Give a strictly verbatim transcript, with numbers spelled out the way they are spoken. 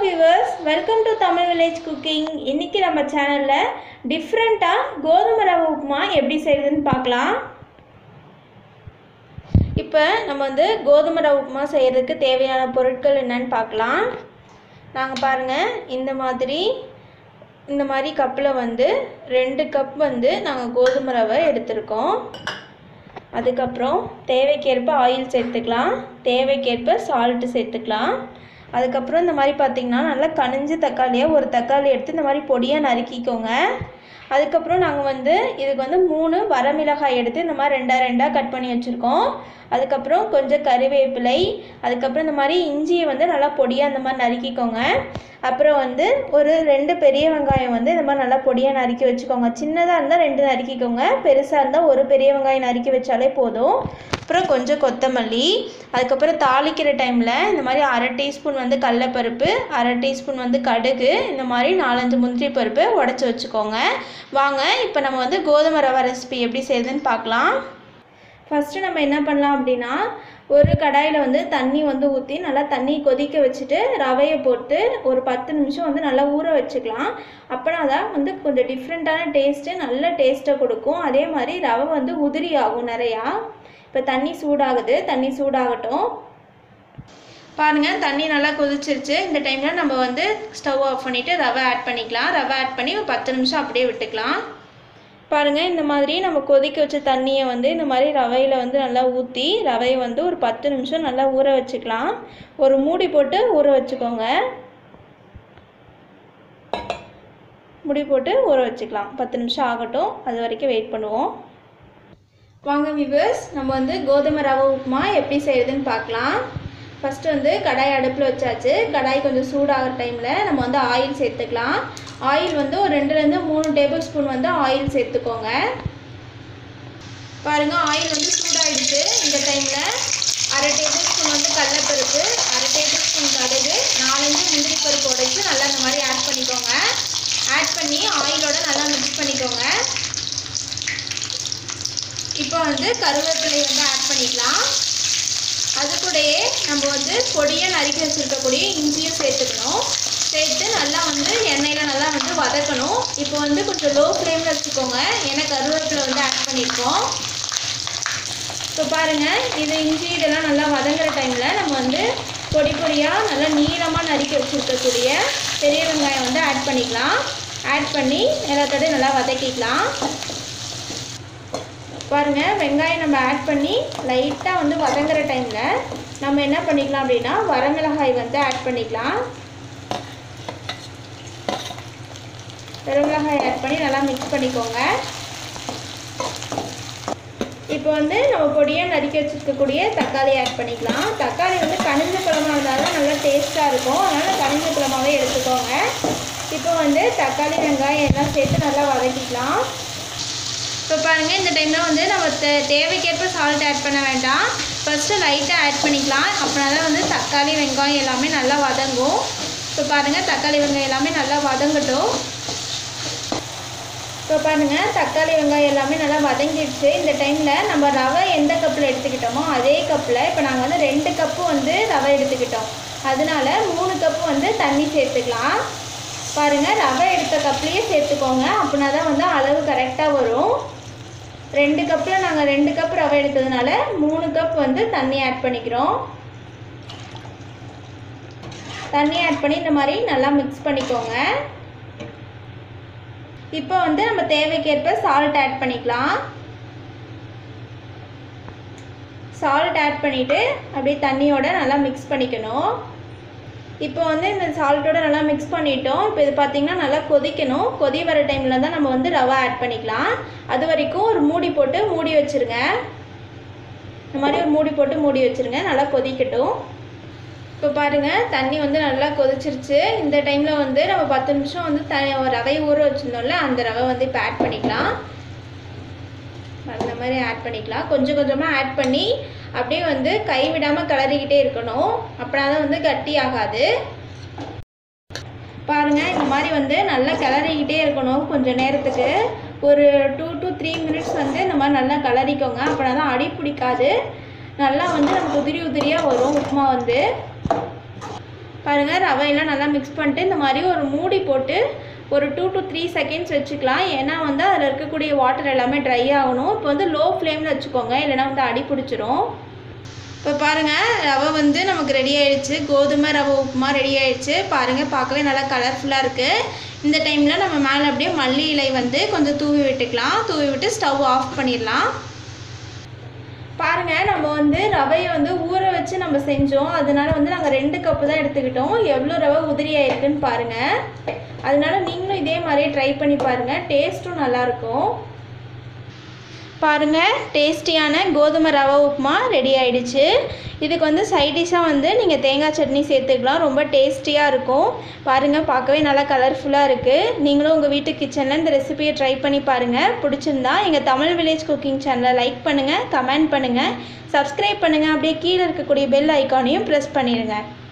viewers, welcome to Tamil Village Cooking. இன்னைக்கு நம்ம சேனல்ல டிஃபரண்டா கோதுமை ரவை உப்புமா எப்படி செய்யறதுன்னு பார்க்கலாம். இப்போ நம்ம வந்து கோதுமை ரவை உப்புமா செய்யறதுக்கு தேவையான பொருட்கள் என்னன்னு பார்க்கலாம். நாங்க பாருங்க இந்த மாதிரி இந்த மாதிரி கப்ல வந்து ரெண்டு கப் வந்து நாங்க கோதுமை ரவை எடுத்துருக்கோம். அதுக்கப்புறம் தேவைக்கேற்ப ஆயில் சேர்த்துக்கலாம், தேவைக்கேற்ப சால்ட் சேர்த்துக்கலாம். அதுக்கப்புறம் இந்த மாதிரி பார்த்திங்கன்னா நல்லா கனிஞ்ச தக்காளியாக ஒரு தக்காளி எடுத்து இந்த மாதிரி பொடியாக நறுக்கிக்கோங்க. அதுக்கப்புறம் நாங்கள் வந்து இதுக்கு வந்து மூணு வரமிளகாய் எடுத்து இந்த மாதிரி ரெண்டாக ரெண்டாக கட் பண்ணி வச்சுருக்கோம். அதுக்கப்புறம் கொஞ்சம் கறிவேப்பிலை, அதுக்கப்புறம் இந்த மாதிரி இஞ்சியை வந்து நல்லா பொடியாக இந்த மாதிரி நறுக்கிக்கோங்க. அப்புறம் வந்து ஒரு ரெண்டு பெரிய வெங்காயம் வந்து இந்த மாதிரி நல்லா பொடியாக நறுக்கி வச்சுக்கோங்க. சின்னதாக இருந்தால் ரெண்டு நறுக்கிக்கோங்க, பெருசாக இருந்தால் ஒரு பெரிய வெங்காயம் நறுக்கி வச்சாலே போதும். அப்புறம் கொஞ்சம் கொத்தமல்லி, அதுக்கப்புறம் தாளிக்கிற டைமில் இந்த மாதிரி அரை டீஸ்பூன் வந்து கடலைப்பருப்பு, அரை டீஸ்பூன் வந்து கடுகு, இந்த மாதிரி நாலஞ்சு முந்திரி பருப்பு உடச்சி வச்சுக்கோங்க. வாங்க இப்போ நம்ம வந்து கோதுமை ரவை ரெசிபி எப்படி செய்யுதுன்னு பார்க்கலாம். ஃபஸ்ட்டு நம்ம என்ன பண்ணலாம் அப்படின்னா, ஒரு கடாயில் வந்து தண்ணி வந்து ஊற்றி நல்லா தண்ணி கொதிக்க வச்சுட்டு ரவையை போட்டு ஒரு பத்து நிமிஷம் வந்து நல்லா ஊற வச்சுக்கலாம். அப்போனா தான் வந்து கொஞ்சம் டிஃப்ரெண்ட்டான டேஸ்ட்டு, நல்ல டேஸ்ட்டை கொடுக்கும். அதே மாதிரி ரவை வந்து உதிரி ஆகும் நிறையா. இப்போ தண்ணி சூடாகுது, தண்ணி சூடாகட்டும். பாருங்கள் தண்ணி நல்லா கொதிச்சிருச்சு. இந்த டைமில் நம்ம வந்து ஸ்டவ் ஆஃப் பண்ணிவிட்டு ரவை ஆட் பண்ணிக்கலாம். ரவை ஆட் பண்ணி ஒரு பத்து நிமிஷம் அப்படியே விட்டுக்கலாம். பாருங்கள் இந்த மாதிரி நம்ம கொதிக்க வச்ச தண்ணியை வந்து இந்த மாதிரி ரவையில் வந்து நல்லா ஊற்றி ரவையை வந்து ஒரு பத்து நிமிஷம் நல்லா ஊற வச்சுக்கலாம். ஒரு மூடி போட்டு ஊற வச்சுக்கோங்க. மூடி போட்டு ஊற வச்சுக்கலாம். பத்து நிமிஷம் ஆகட்டும், அது வரைக்கும் வெயிட் பண்ணுவோம். வாங்க வியூவர்ஸ், நம்ம வந்து கோதுமை ரவை உப்புமா எப்படி செய்யுதுன்னு பார்க்கலாம். ஃபஸ்ட்டு வந்து கடாய் அடுப்பில் வச்சாச்சு. கடாய் கொஞ்சம் சூடாகிற டைமில் நம்ம வந்து ஆயில் சேர்த்துக்கலாம். ஆயில் வந்து ஒரு ரெண்டுலேருந்து மூணு டேபிள் ஸ்பூன் வந்து ஆயில் சேர்த்துக்கோங்க. பாருங்கள் ஆயில் வந்து சூடாகிடுச்சு. இந்த டைமில் அரை டேபிள் ஸ்பூன் வந்து கடலைப்பருப்பு, அரை டேபிள் ஸ்பூன் கடுகு, நாலஞ்சு முந்திரி பருப்பு உடைச்சி நல்லா இந்த மாதிரி ஆட் பண்ணிக்கோங்க. ஆட் பண்ணி ஆயிலோட நல்லா மிக்ஸ் பண்ணிக்கோங்க. இப்போ வந்து கருவேப்பிலை வந்து ஆட் பண்ணிக்கலாம். அது கூடயே நம்ம வந்து பொடியாக நறுக்கி வச்சுருக்கக்கூடிய இஞ்சியும் சேர்த்துக்கணும். சேர்த்து நல்லா வந்து எண்ணெயில் நல்லா வந்து வதக்கணும். இப்போ வந்து கொஞ்சம் லோ ஃப்ளேமில் வச்சுக்கோங்க, ஏன்னா கருவேப்பிலை வந்து ஆட் பண்ணியிருக்கோம். இப்போ பாருங்கள் இது இஞ்சி இதெல்லாம் நல்லா வதங்குற டைமில் நம்ம வந்து பொடி பொடியாக நல்லா நீளமாக நறுக்கி வச்சுருக்கக்கூடிய பெரிய வெங்காயம் வந்து ஆட் பண்ணிக்கலாம். ஆட் பண்ணி எல்லாத்தோடய நல்லா வதக்கிக்கலாம். பாருங்கள் வெங்காயம் நம்ம ஆட் பண்ணி லைட்டாக வந்து வதங்குற டைமில் நம்ம என்ன பண்ணிக்கலாம் அப்படின்னா வரமிளகாய் வந்து ஆட் பண்ணிக்கலாம். வரமிளகாய் ஆட் பண்ணி நல்லா மிக்ஸ் பண்ணிக்கோங்க. இப்போ வந்து நம்ம பொடியாக நறுக்கி வச்சுருக்கக்கூடிய தக்காளி ஆட் பண்ணிக்கலாம். தக்காளி வந்து கனிஞ்ச பழமாக இருந்தால் தான் நல்லா டேஸ்ட்டாக இருக்கும், அதனால் கனிஞ்ச பழமாகவே எடுத்துக்கோங்க. இப்போ வந்து தக்காளி வெங்காயம் எல்லாம் சேர்த்து நல்லா வதக்கிக்கலாம். இப்போ பாருங்கள் இந்த டைமில் வந்து நம்ம தே தேவைக்கேற்ப சால்ட் ஆட் பண்ண வேண்டாம். ஃபஸ்ட்டு லைட்டாக ஆட் பண்ணிக்கலாம். அப்படின்னா தான் வந்து தக்காளி வெங்காயம் எல்லாமே நல்லா வதங்கும். இப்போ பாருங்கள் தக்காளி வெங்காயம் எல்லாமே நல்லா வதங்கட்டும். இப்போ பாருங்கள் தக்காளி வெங்காயம் எல்லாமே நல்லா வதங்கிடுச்சு. இந்த டைமில் நம்ம ரவை எந்த கப்பில் எடுத்துக்கிட்டோமோ அதே கப்பில் இப்போ நாங்கள் வந்து ரெண்டு கப்பு வந்து ரவை எடுத்துக்கிட்டோம், அதனால மூணு கப்பு வந்து தண்ணி சேர்த்துக்கலாம். பாருங்கள் ரவை எடுத்த கப்லேயே சேர்த்துக்கோங்க, அப்படின்னா தான் வந்து அளவு கரெக்டாக வரும். ரெண்டு கப்பில் நாங்கள் ரெண்டு கப் ரவை எடுத்ததுனால மூணு கப் வந்து தண்ணி ஆட் பண்ணிக்கிறோம். தண்ணி ஆட் பண்ணி இந்த மாதிரி நல்லா மிக்ஸ் பண்ணிக்கோங்க. இப்போ வந்து நம்ம தேவைக்கேற்ப சால்ட் ஆட் பண்ணிக்கலாம். சால்ட் ஆட் பண்ணிவிட்டு அப்படியே தண்ணியோட நல்லா மிக்ஸ் பண்ணிக்கணும். இப்போ வந்து இந்த சால்ட்டோட நல்லா மிக்ஸ் பண்ணிட்டோம். இப்போ இது பார்த்திங்கன்னா நல்லா கொதிக்கணும். கொதி வர டைமில் தான் நம்ம வந்து ரவை ஆட் பண்ணிக்கலாம். அது வரைக்கும் ஒரு மூடி போட்டு மூடி வச்சுருங்க. இந்த மாதிரி ஒரு மூடி போட்டு மூடி வச்சுருங்க, நல்லா கொதிக்கட்டும். இப்போ பாருங்கள் தண்ணி வந்து நல்லா கொதிச்சிருச்சு. இந்த டைமில் வந்து நம்ம பத்து நிமிஷம் வந்து த ரவை ஊற வச்சுருந்தோம்ல, அந்த ரவை வந்து இப்போ ஆட் பண்ணிக்கலாம். அந்த மாதிரி ஆட் பண்ணிக்கலாம். கொஞ்சம் கொஞ்சமாக ஆட் பண்ணி அப்படியே வந்து கைவிடாமல் கிளறிக்கிட்டே இருக்கணும், அப்படின்னா தான் வந்து கட்டி ஆகாது. பாருங்கள் இந்த மாதிரி வந்து நல்லா கிளறிக்கிட்டே இருக்கணும். கொஞ்சம் நேரத்துக்கு ஒரு டூ டு த்ரீ மினிட்ஸ் வந்து இந்த மாதிரி நல்லா கிளறிக்கோங்க, அப்படின்னா தான் அடி பிடிக்காது. நல்லா வந்து நமக்கு உதிரி உதிரியாக வரும் உப்புமா வந்து. பாருங்கள் ரவையெல்லாம் நல்லா மிக்ஸ் பண்ணிட்டு இந்த மாதிரி ஒரு மூடி போட்டு ஒரு டூ டு த்ரீ செகண்ட்ஸ் வச்சுக்கலாம். ஏன்னா வந்து அதில் இருக்கக்கூடிய வாட்டர் எல்லாமே ட்ரை ஆகணும். இப்போ வந்து லோ ஃப்ளேமில் வச்சுக்கோங்க, இல்லைனா வந்து அடி பிடிச்சிரும். இப்போ பாருங்கள் ரவை வந்து நமக்கு ரெடி ஆகிடுச்சு. கோதுமை ரவை உப்புமா ரெடி ஆகிடுச்சு. பாருங்கள் பார்க்கவே நல்லா கலர்ஃபுல்லாக இருக்குது. இந்த டைமில் நம்ம மேலே அப்படியே மல்லி இலை வந்து கொஞ்சம் தூவி விட்டுக்கலாம். தூவி விட்டு ஸ்டவ் ஆஃப் பண்ணிடலாம். பாருங்கள் நம்ம வந்து ரவையை வந்து ஊற வச்சு நம்ம செஞ்சோம். அதனால வந்து நாங்கள் ரெண்டு கப்பு தான் எடுத்துக்கிட்டோம். எவ்வளோ ரவை உதிரி ஆயிருக்குன்னு பாருங்கள். அதனால நீங்களும் இதே மாதிரியே ட்ரை பண்ணி பாருங்கள், டேஸ்ட்டும் நல்லாயிருக்கும். பாருங்கள் டேஸ்டியான கோதுமை ரவை உப்புமா ரெடி ஆகிடுச்சு. இதுக்கு வந்து சைடிஷாக வந்து நீங்கள் தேங்காய் சட்னி சேர்த்துக்கலாம், ரொம்ப டேஸ்டியாக இருக்கும். பாருங்கள் பார்க்கவே நல்லா கலர்ஃபுல்லாக இருக்குது. நீங்களும் உங்கள் வீட்டு கிச்சனில் இந்த ரெசிபியை ட்ரை பண்ணி பாருங்கள். பிடிச்சிருந்தா எங்கள் தமிழ் வில்லேஜ் குக்கிங் சேனலை லைக் பண்ணுங்கள், கமெண்ட் பண்ணுங்கள், சப்ஸ்கிரைப் பண்ணுங்கள். அப்படியே கீழே இருக்கக்கூடிய பெல் ஐக்கானையும் ப்ரெஸ் பண்ணிடுங்க.